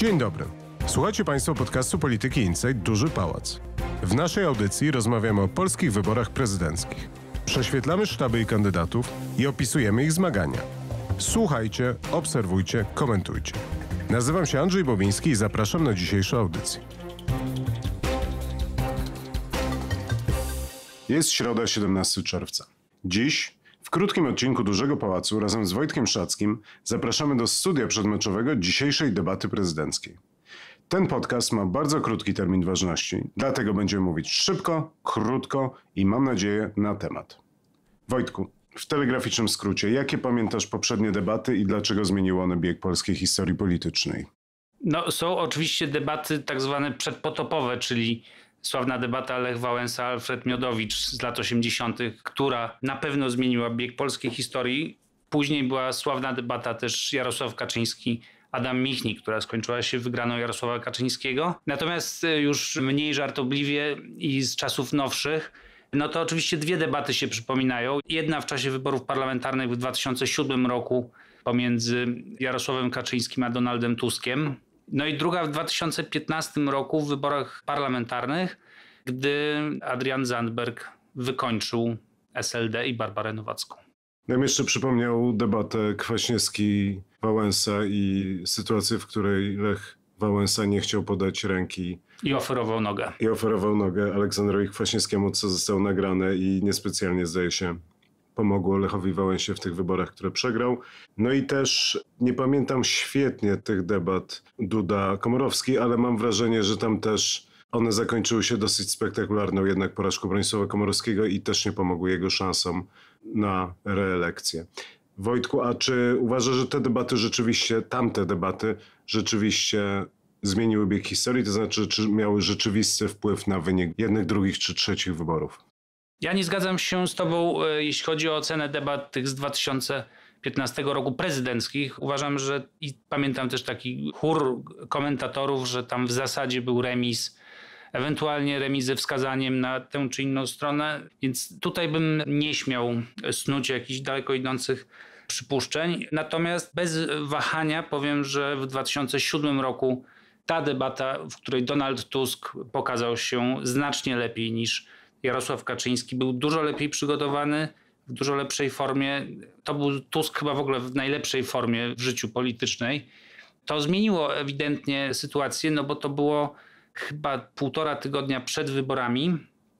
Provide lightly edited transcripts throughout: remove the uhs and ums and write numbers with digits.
Dzień dobry. Słuchacie Państwo podcastu Polityki Insight Duży Pałac. W naszej audycji rozmawiamy o polskich wyborach prezydenckich. Prześwietlamy sztaby i kandydatów i opisujemy ich zmagania. Słuchajcie, obserwujcie, komentujcie. Nazywam się Andrzej Bobiński i zapraszam na dzisiejszą audycję. Jest środa, 17 czerwca. Dziś, w krótkim odcinku Dużego Pałacu, razem z Wojtkiem Szackim zapraszamy do studia przedmeczowego dzisiejszej debaty prezydenckiej. Ten podcast ma bardzo krótki termin ważności, dlatego będziemy mówić szybko, krótko i mam nadzieję na temat. Wojtku, w telegraficznym skrócie, jakie pamiętasz poprzednie debaty i dlaczego zmieniły one bieg polskiej historii politycznej? Są oczywiście debaty tak zwane przedpotopowe, czyli sławna debata Lech Wałęsa-Alfred Miodowicz z lat 80., która na pewno zmieniła bieg polskiej historii. Później była sławna debata też Jarosław Kaczyński-Adam Michnik, która skończyła się wygraną Jarosława Kaczyńskiego. Natomiast już mniej żartobliwie i z czasów nowszych, to oczywiście dwie debaty się przypominają. Jedna w czasie wyborów parlamentarnych w 2007 roku pomiędzy Jarosławem Kaczyńskim a Donaldem Tuskiem. I druga w 2015 roku w wyborach parlamentarnych, gdy Adrian Zandberg wykończył SLD i Barbarę Nowacką. Ja bym jeszcze przypomniał debatę Kwaśniewski-Wałęsa i sytuację, w której Lech Wałęsa nie chciał podać ręki. I oferował nogę Aleksandrowi Kwaśniewskiemu, co zostało nagrane i niespecjalnie, zdaje się, pomogło Lechowi Wałęsie w tych wyborach, które przegrał. I też nie pamiętam świetnie tych debat Duda-Komorowski, ale mam wrażenie, że tam też one zakończyły się dosyć spektakularną jednak porażką Bronisława Komorowskiego i też nie pomogły jego szansom na reelekcję. Wojtku, a czy uważasz, że tamte debaty rzeczywiście zmieniły bieg historii? To znaczy, czy miały rzeczywisty wpływ na wynik jednych, drugich czy trzecich wyborów? Ja nie zgadzam się z tobą, jeśli chodzi o ocenę debat tych z 2015 roku prezydenckich. Uważam, że i pamiętam też taki chór komentatorów, że tam w zasadzie był remis, ewentualnie remis ze wskazaniem na tę czy inną stronę, więc tutaj bym nie śmiał snuć jakichś daleko idących przypuszczeń. Natomiast bez wahania powiem, że w 2007 roku ta debata, w której Donald Tusk pokazał się znacznie lepiej niż Jarosław Kaczyński, był dużo lepiej przygotowany, w dużo lepszej formie. To był Tusk chyba w ogóle w najlepszej formie w życiu politycznej. To zmieniło ewidentnie sytuację, bo to było chyba 1,5 tygodnia przed wyborami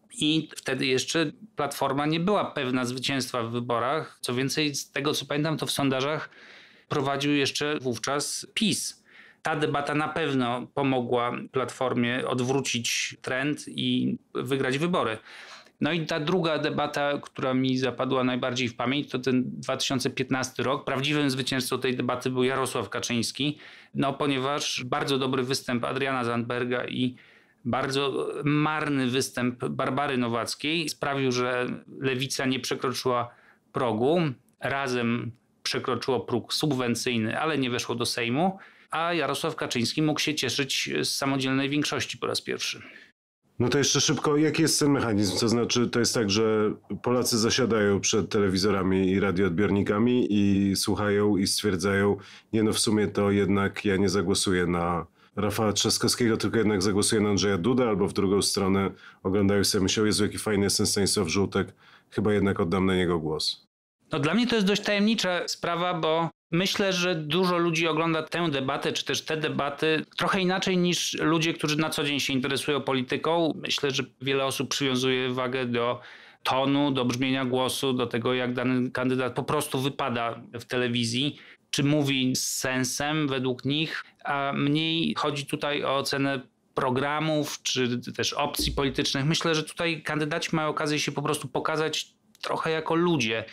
i wtedy jeszcze Platforma nie była pewna zwycięstwa w wyborach. Co więcej, z tego co pamiętam, to w sondażach prowadził jeszcze wówczas PiS. Ta debata na pewno pomogła Platformie odwrócić trend i wygrać wybory. I ta druga debata, która mi zapadła najbardziej w pamięć, to ten 2015 rok. Prawdziwym zwycięzcą tej debaty był Jarosław Kaczyński, ponieważ bardzo dobry występ Adriana Zandberga i bardzo marny występ Barbary Nowackiej sprawił, że Lewica nie przekroczyła progu. Razem przekroczyło próg subwencyjny, ale nie weszło do Sejmu, a Jarosław Kaczyński mógł się cieszyć z samodzielnej większości po raz pierwszy. To jeszcze szybko, jaki jest ten mechanizm? To znaczy, to jest tak, że Polacy zasiadają przed telewizorami i radioodbiornikami i słuchają i stwierdzają, w sumie to jednak ja nie zagłosuję na Rafała Trzaskowskiego, tylko jednak zagłosuję na Andrzeja Dudę, albo w drugą stronę oglądają sobie, myślą, Jezu, jaki fajny jest ten Stanisław Żółtek, chyba jednak oddam na niego głos. Dla mnie to jest dość tajemnicza sprawa, bo myślę, że dużo ludzi ogląda tę debatę, czy też te debaty trochę inaczej niż ludzie, którzy na co dzień się interesują polityką. Myślę, że wiele osób przywiązuje wagę do tonu, do brzmienia głosu, do tego, jak dany kandydat po prostu wypada w telewizji, czy mówi z sensem według nich, a mniej chodzi tutaj o ocenę programów, czy też opcji politycznych. Myślę, że tutaj kandydaci mają okazję się po prostu pokazać trochę jako ludzie.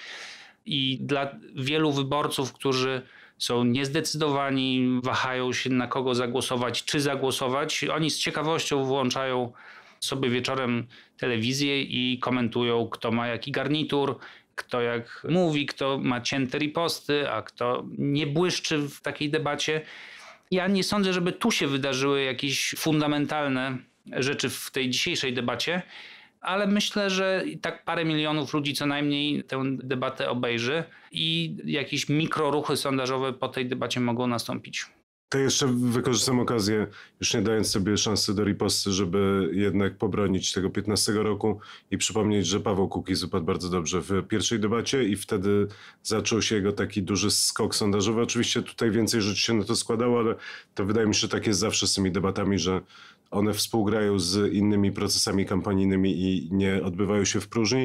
I dla wielu wyborców, którzy są niezdecydowani, wahają się na kogo zagłosować, czy zagłosować, oni z ciekawością włączają sobie wieczorem telewizję i komentują, kto ma jaki garnitur, kto jak mówi, kto ma cięte riposty, a kto nie błyszczy w takiej debacie. Ja nie sądzę, żeby tu się wydarzyły jakieś fundamentalne rzeczy w tej dzisiejszej debacie, ale myślę, że i tak parę milionów ludzi co najmniej tę debatę obejrzy i jakieś mikroruchy sondażowe po tej debacie mogą nastąpić. To jeszcze wykorzystam okazję, już nie dając sobie szansy do riposty, żeby jednak pobronić tego 15 roku i przypomnieć, że Paweł Kukiz wypadł bardzo dobrze w pierwszej debacie i wtedy zaczął się jego taki duży skok sondażowy. Oczywiście tutaj więcej rzeczy się na to składało, ale to wydaje mi się, że tak jest zawsze z tymi debatami, że one współgrają z innymi procesami kampanijnymi i nie odbywają się w próżni.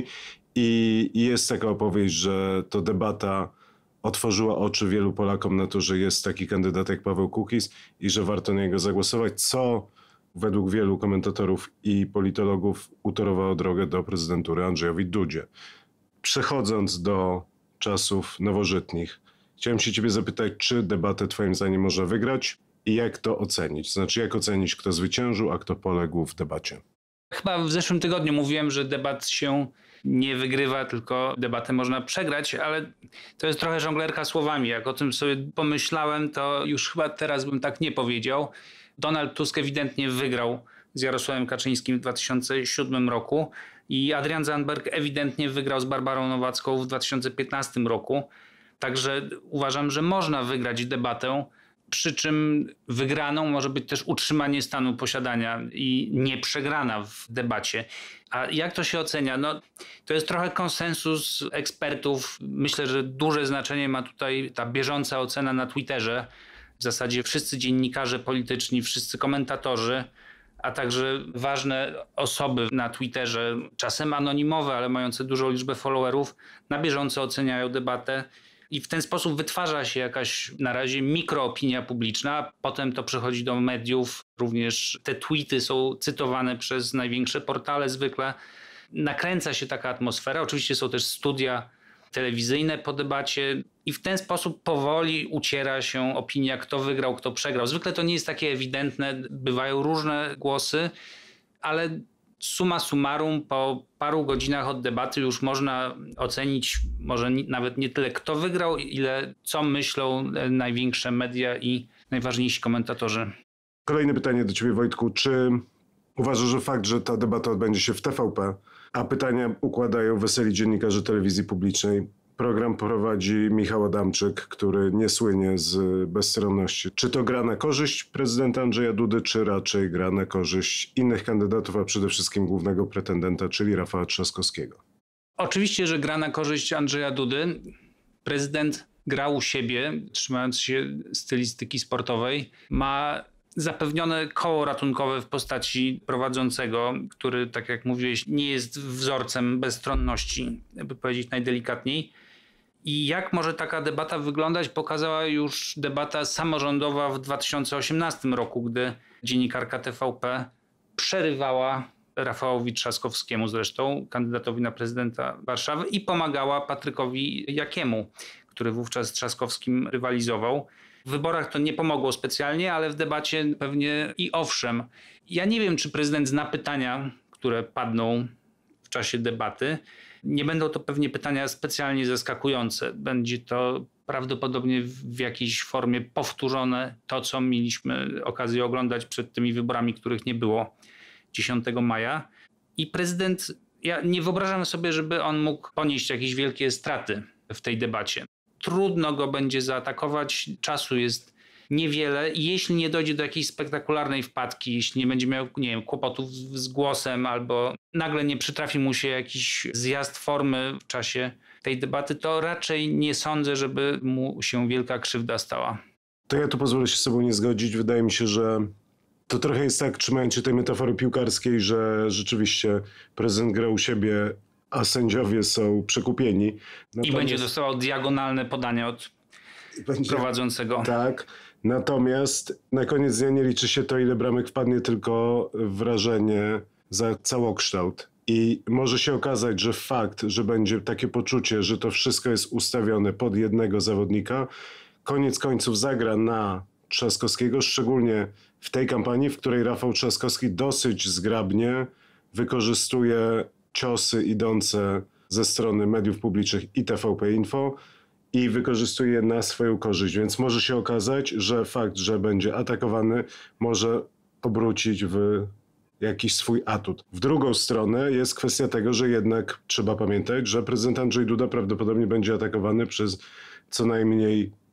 I jest taka opowieść, że to debata otworzyła oczy wielu Polakom na to, że jest taki kandydat jak Paweł Kukiz i że warto na niego zagłosować, co według wielu komentatorów i politologów utorowało drogę do prezydentury Andrzejowi Dudzie. Przechodząc do czasów nowożytnich, chciałem się ciebie zapytać, czy debatę twoim zdaniem można wygrać i jak to ocenić? Znaczy, jak ocenić, kto zwyciężył, a kto poległ w debacie? Chyba w zeszłym tygodniu mówiłem, że debat się nie wygrywa, tylko debatę można przegrać, ale to jest trochę żonglerka słowami. Jak o tym sobie pomyślałem, to już chyba teraz bym tak nie powiedział. Donald Tusk ewidentnie wygrał z Jarosławem Kaczyńskim w 2007 roku i Adrian Zandberg ewidentnie wygrał z Barbarą Nowacką w 2015 roku. Także uważam, że można wygrać debatę, przy czym wygraną może być też utrzymanie stanu posiadania i nie przegrana w debacie. A jak to się ocenia? No, to jest trochę konsensus ekspertów. Myślę, że duże znaczenie ma tutaj ta bieżąca ocena na Twitterze. W zasadzie wszyscy dziennikarze polityczni, wszyscy komentatorzy, a także ważne osoby na Twitterze, czasem anonimowe, ale mające dużą liczbę followerów, na bieżąco oceniają debatę. I w ten sposób wytwarza się jakaś na razie mikroopinia publiczna, potem to przechodzi do mediów, również te tweety są cytowane przez największe portale zwykle. Nakręca się taka atmosfera, oczywiście są też studia telewizyjne po debacie i w ten sposób powoli uciera się opinia, kto wygrał, kto przegrał. Zwykle to nie jest takie ewidentne, bywają różne głosy, ale summa summarum po paru godzinach od debaty już można ocenić może nawet nie tyle kto wygrał, ile co myślą największe media i najważniejsi komentatorzy. Kolejne pytanie do ciebie, Wojtku. Czy uważasz, że fakt, że ta debata odbędzie się w TVP, a pytania układają weseli dziennikarze telewizji publicznej, program prowadzi Michał Adamczyk, który nie słynie z bezstronności. Czy to gra na korzyść prezydenta Andrzeja Dudy, czy raczej gra na korzyść innych kandydatów, a przede wszystkim głównego pretendenta, czyli Rafała Trzaskowskiego? Oczywiście, że gra na korzyść Andrzeja Dudy. Prezydent grał u siebie, trzymając się stylistyki sportowej. Ma zapewnione koło ratunkowe w postaci prowadzącego, który, tak jak mówiłeś, nie jest wzorcem bezstronności, by powiedzieć najdelikatniej. I jak może taka debata wyglądać, pokazała już debata samorządowa w 2018 roku, gdy dziennikarka TVP przerywała Rafałowi Trzaskowskiemu zresztą, kandydatowi na prezydenta Warszawy i pomagała Patrykowi Jakiemu, który wówczas z Trzaskowskim rywalizował. W wyborach to nie pomogło specjalnie, ale w debacie pewnie i owszem. Ja nie wiem, czy prezydent zna pytania, które padną w czasie debaty. Nie będą to pewnie pytania specjalnie zaskakujące. Będzie to prawdopodobnie w jakiejś formie powtórzone to, co mieliśmy okazję oglądać przed tymi wyborami, których nie było 10 maja. I prezydent, ja nie wyobrażam sobie, żeby on mógł ponieść jakieś wielkie straty w tej debacie. Trudno go będzie zaatakować, czasu jest niewiele i jeśli nie dojdzie do jakiejś spektakularnej wpadki, jeśli nie będzie miał, nie wiem, kłopotów z głosem albo nagle nie przytrafi mu się jakiś zjazd formy w czasie tej debaty, to raczej nie sądzę, żeby mu się wielka krzywda stała. To ja tu pozwolę się z sobą nie zgodzić. Wydaje mi się, że to trochę jest tak, trzymając się tej metafory piłkarskiej, że rzeczywiście prezydent gra u siebie, a sędziowie są przekupieni. I będzie dostawał diagonalne podania od prowadzącego. Tak. Natomiast na koniec dnia nie liczy się to, ile bramek wpadnie, tylko wrażenie za całokształt. I może się okazać, że fakt, że będzie takie poczucie, że to wszystko jest ustawione pod jednego zawodnika, koniec końców zagra na Trzaskowskiego, szczególnie w tej kampanii, w której Rafał Trzaskowski dosyć zgrabnie wykorzystuje ciosy idące ze strony mediów publicznych i TVP Info i wykorzystuje je na swoją korzyść. Więc może się okazać, że fakt, że będzie atakowany, może obrócić w jakiś swój atut. W drugą stronę jest kwestia tego, że jednak trzeba pamiętać, że prezydent Andrzej Duda prawdopodobnie będzie atakowany przez co najmniej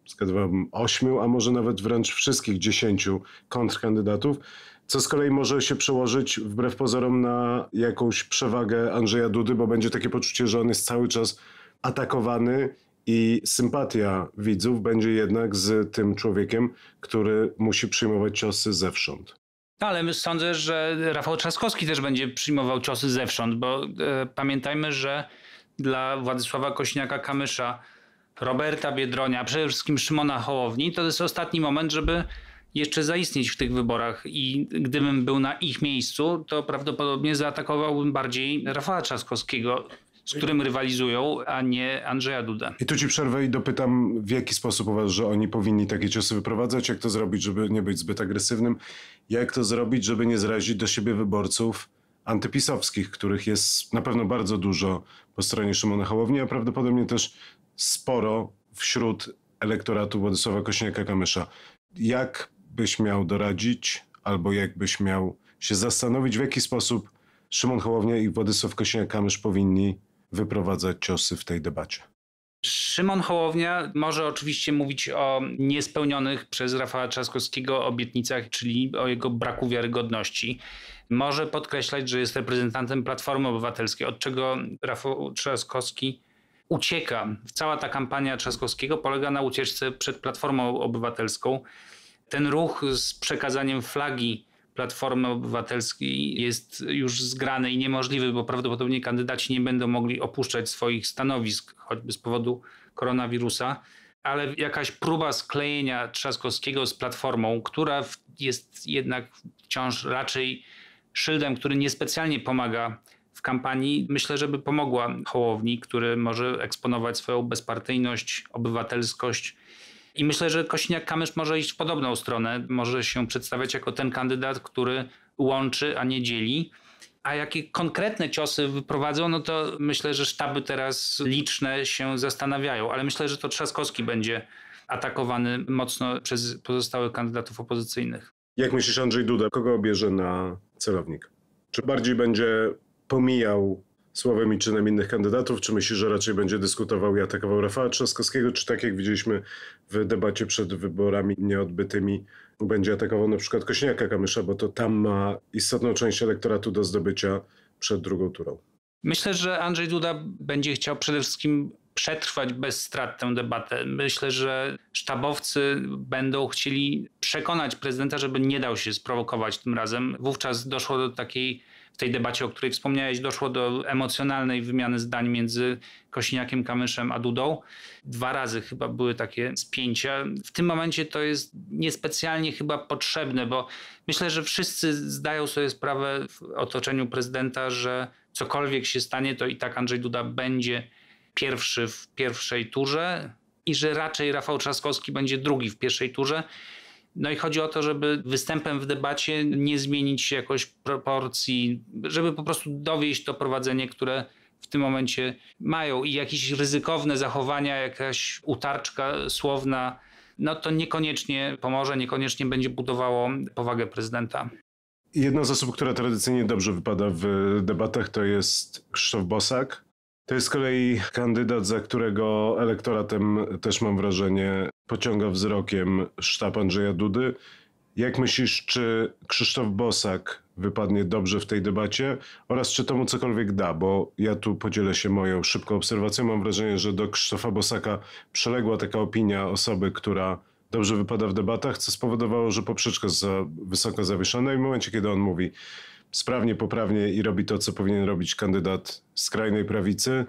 zgadywam 8, a może nawet wręcz wszystkich 10 kontrkandydatów, co z kolei może się przełożyć wbrew pozorom na jakąś przewagę Andrzeja Dudy, bo będzie takie poczucie, że on jest cały czas atakowany i sympatia widzów będzie jednak z tym człowiekiem, który musi przyjmować ciosy zewsząd. Ale sądzę, że Rafał Trzaskowski też będzie przyjmował ciosy zewsząd, bo pamiętajmy, że dla Władysława Kosiniaka-Kamysza, Roberta Biedronia, przede wszystkim Szymona Hołowni, to jest ostatni moment, żeby jeszcze zaistnieć w tych wyborach i gdybym był na ich miejscu, to prawdopodobnie zaatakowałbym bardziej Rafała Trzaskowskiego, z którym rywalizują, a nie Andrzeja Dudę. I tu ci przerwę i dopytam, w jaki sposób uważasz, że oni powinni takie ciosy wyprowadzać? Jak to zrobić, żeby nie być zbyt agresywnym? Jak to zrobić, żeby nie zrazić do siebie wyborców antypisowskich, których jest na pewno bardzo dużo po stronie Szymona Hołowni, a prawdopodobnie też sporo wśród elektoratu Władysława Kosiniaka-Kamysza. Jak byś miał doradzić, albo jak byś miał się zastanowić, w jaki sposób Szymon Hołownia i Władysław Kosiniak-Kamysz powinni wyprowadzać ciosy w tej debacie? Szymon Hołownia może oczywiście mówić o niespełnionych przez Rafała Trzaskowskiego obietnicach, czyli o jego braku wiarygodności. Może podkreślać, że jest reprezentantem Platformy Obywatelskiej, od czego Rafał Trzaskowski ucieka. Cała ta kampania Trzaskowskiego polega na ucieczce przed Platformą Obywatelską. Ten ruch z przekazaniem flagi Platformy Obywatelskiej jest już zgrany i niemożliwy, bo prawdopodobnie kandydaci nie będą mogli opuszczać swoich stanowisk, choćby z powodu koronawirusa, ale jakaś próba sklejenia Trzaskowskiego z Platformą, która jest jednak wciąż raczej szyldem, który niespecjalnie pomaga w kampanii, myślę, żeby pomogła Hołowni, który może eksponować swoją bezpartyjność, obywatelskość. I myślę, że Kosiniak-Kamysz może iść w podobną stronę, może się przedstawiać jako ten kandydat, który łączy, a nie dzieli. A jakie konkretne ciosy wyprowadzą, no to myślę, że sztaby teraz liczne się zastanawiają, ale myślę, że to Trzaskowski będzie atakowany mocno przez pozostałych kandydatów opozycyjnych. Jak myślisz, Andrzej Duda, kogo obierze na celownik? Czy bardziej będzie pomijał słowem i czynem innych kandydatów, czy myślisz, że raczej będzie dyskutował i atakował Rafała Trzaskowskiego, czy tak jak widzieliśmy w debacie przed wyborami nieodbytymi, będzie atakował na przykład Kosiniaka-Kamysza, bo to tam ma istotną część elektoratu do zdobycia przed drugą turą? Myślę, że Andrzej Duda będzie chciał przede wszystkim przetrwać bez strat tę debatę. Myślę, że sztabowcy będą chcieli przekonać prezydenta, żeby nie dał się sprowokować tym razem. Wówczas doszło do takiej, w tej debacie, o której wspomniałeś, doszło do emocjonalnej wymiany zdań między Kosiniakiem, Kamyszem a Dudą. 2 razy chyba były takie spięcia. W tym momencie to jest niespecjalnie chyba potrzebne, bo myślę, że wszyscy zdają sobie sprawę w otoczeniu prezydenta, że cokolwiek się stanie, to i tak Andrzej Duda będzie pierwszy w pierwszej turze i że raczej Rafał Trzaskowski będzie drugi w pierwszej turze. No i chodzi o to, żeby występem w debacie nie zmienić się jakoś proporcji, żeby po prostu dowieść to prowadzenie, które w tym momencie mają i jakieś ryzykowne zachowania, jakaś utarczka słowna, no to niekoniecznie pomoże, niekoniecznie będzie budowało powagę prezydenta. Jedna z osób, która tradycyjnie dobrze wypada w debatach, to jest Krzysztof Bosak. To jest z kolei kandydat, za którego elektoratem też mam wrażenie pociąga wzrokiem sztab Andrzeja Dudy. Jak myślisz, czy Krzysztof Bosak wypadnie dobrze w tej debacie oraz czy to mu cokolwiek da? Bo ja tu podzielę się moją szybką obserwacją. Mam wrażenie, że do Krzysztofa Bosaka przeległa taka opinia osoby, która dobrze wypada w debatach, co spowodowało, że poprzeczka jest za wysoko zawieszona i w momencie, kiedy on mówi sprawnie, poprawnie i robi to, co powinien robić kandydat skrajnej prawicy,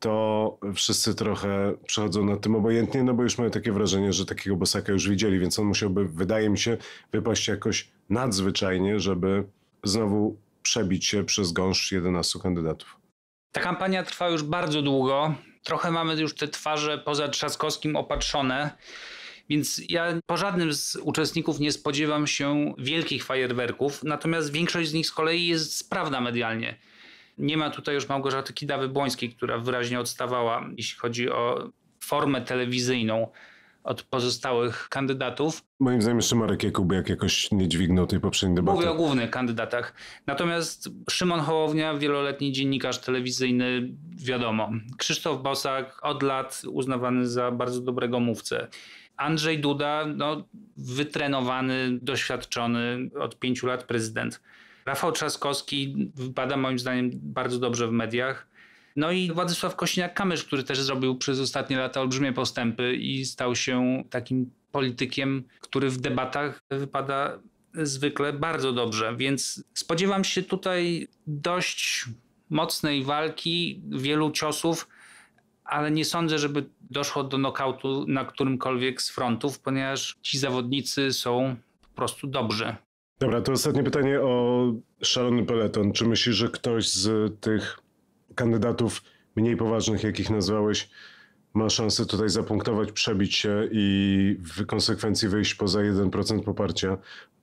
to wszyscy trochę przechodzą nad tym obojętnie, no bo już mają takie wrażenie, że takiego Bosaka już widzieli, więc on musiałby, wydaje mi się, wypaść jakoś nadzwyczajnie, żeby znowu przebić się przez gąszcz 11 kandydatów. Ta kampania trwa już bardzo długo. Trochę mamy już te twarze poza Trzaskowskim opatrzone. Więc ja po żadnym z uczestników nie spodziewam się wielkich fajerwerków, natomiast większość z nich z kolei jest sprawna medialnie. Nie ma tutaj już Małgorzaty Kidawy-Błońskiej, która wyraźnie odstawała, jeśli chodzi o formę telewizyjną od pozostałych kandydatów. Moim zdaniem jeszcze Marek Jakubiak jakoś nie dźwignął tej poprzedniej debaty. Mówię o głównych kandydatach. Natomiast Szymon Hołownia, wieloletni dziennikarz telewizyjny, wiadomo. Krzysztof Bosak, od lat uznawany za bardzo dobrego mówcę. Andrzej Duda, wytrenowany, doświadczony, od 5 lat prezydent. Rafał Trzaskowski wypada moim zdaniem bardzo dobrze w mediach. No i Władysław Kosiniak-Kamysz, który też zrobił przez ostatnie lata olbrzymie postępy i stał się takim politykiem, który w debatach wypada zwykle bardzo dobrze. Więc spodziewam się tutaj dość mocnej walki, wielu ciosów, ale nie sądzę, żeby doszło do nokautu na którymkolwiek z frontów, ponieważ ci zawodnicy są po prostu dobrzy. Dobra, to ostatnie pytanie o szalony peleton. Czy myślisz, że ktoś z tych kandydatów mniej poważnych, jakich nazwałeś, ma szansę tutaj zapunktować, przebić się i w konsekwencji wyjść poza 1% poparcia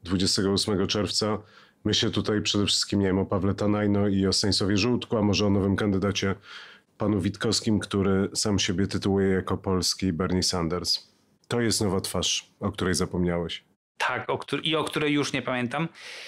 28 czerwca? Myślę tutaj przede wszystkim, nie wiem, o Pawle Tanajno i o Stanisławie Żółtku, a może o nowym kandydacie, panu Witkowskim, który sam siebie tytułuje jako polski Bernie Sanders. To jest nowa twarz, o której zapomniałeś. Tak, o której już nie pamiętam.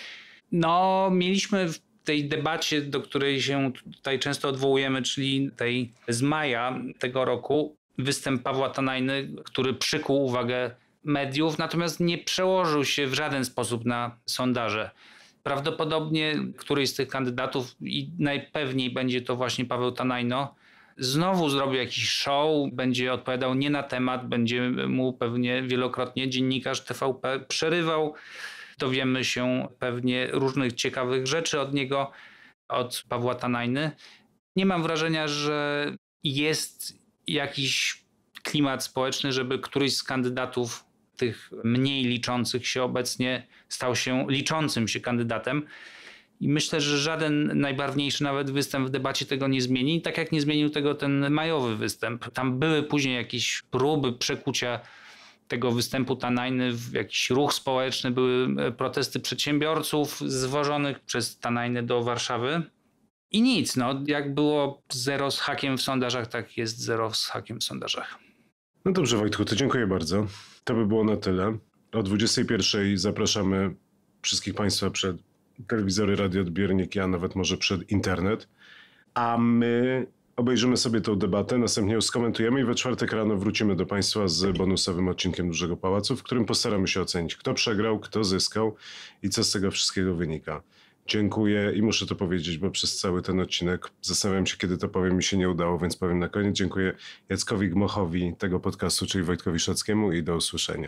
Mieliśmy w tej debacie, do której się tutaj często odwołujemy, czyli tej z maja tego roku, występ Pawła Tanajny, który przykuł uwagę mediów, natomiast nie przełożył się w żaden sposób na sondaże. Prawdopodobnie któryś z tych kandydatów i najpewniej będzie to właśnie Paweł Tanajno, znowu zrobi jakiś show, będzie odpowiadał nie na temat, będzie mu pewnie wielokrotnie dziennikarz TVP przerywał. Dowiemy się pewnie różnych ciekawych rzeczy od niego, od Pawła Tanajny. Nie mam wrażenia, że jest jakiś klimat społeczny, żeby któryś z kandydatów tych mniej liczących się obecnie stał się liczącym się kandydatem. I myślę, że żaden najbarwniejszy nawet występ w debacie tego nie zmieni, tak jak nie zmienił tego ten majowy występ. Tam były później jakieś próby przekucia tego występu Tanajny w jakiś ruch społeczny, były protesty przedsiębiorców zwożonych przez Tanajny do Warszawy. I nic, jak było 0 z hakiem w sondażach, tak jest 0 z hakiem w sondażach. No dobrze, Wojtku, to dziękuję bardzo. To by było na tyle. O 21:00 zapraszamy wszystkich Państwa przed telewizory, radioodbiorniki, a nawet może przed internet. A my obejrzymy sobie tę debatę, następnie ją skomentujemy i we czwartek rano wrócimy do Państwa z bonusowym odcinkiem Dużego Pałacu, w którym postaramy się ocenić, kto przegrał, kto zyskał i co z tego wszystkiego wynika. Dziękuję i muszę to powiedzieć, bo przez cały ten odcinek zastanawiam się, kiedy to powiem, mi się nie udało, więc powiem na koniec. Dziękuję Jackowi Gmochowi tego podcastu, czyli Wojtkowi Szackiemu, i do usłyszenia.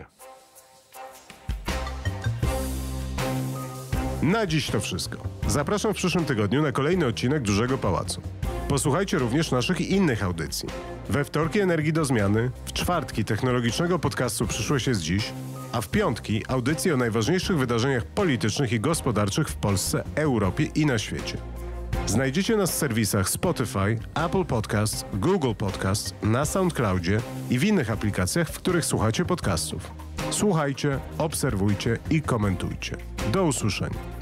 Na dziś to wszystko. Zapraszam w przyszłym tygodniu na kolejny odcinek Dużego Pałacu. Posłuchajcie również naszych innych audycji. We wtorki Energii do Zmiany, w czwartki technologicznego podcastu Przyszłość jest dziś, a w piątki audycji o najważniejszych wydarzeniach politycznych i gospodarczych w Polsce, Europie i na świecie. Znajdziecie nas w serwisach Spotify, Apple Podcasts, Google Podcasts, na SoundCloudzie i w innych aplikacjach, w których słuchacie podcastów. Słuchajcie, obserwujcie i komentujcie. Do usłyszenia.